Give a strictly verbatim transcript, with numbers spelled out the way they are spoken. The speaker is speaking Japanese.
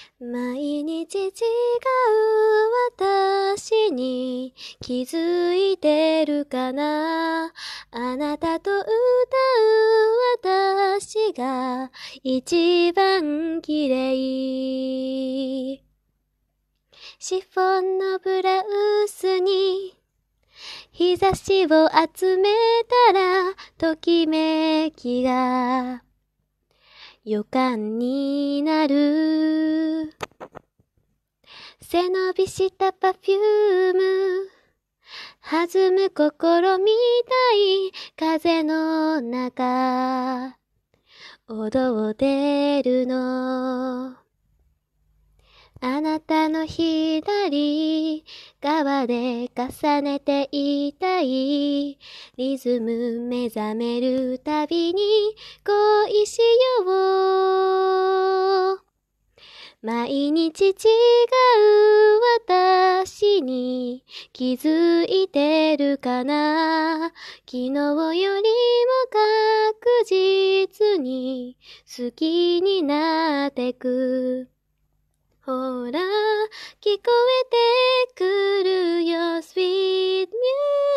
毎日違う私に気づいてるかな。あなたと歌う私が一番綺麗。シフォンのブラウスに日差しを集めたらときめきが予感になる。背伸びしたパフューム、弾む心みたい風の中踊ってるの。あなたの左側で重ねていたいリズム目覚めるたびに恋しよう。毎日違う私に気づいてるかな。昨日よりも確実に好きになってく。ほら聞こえてくるよ Sweet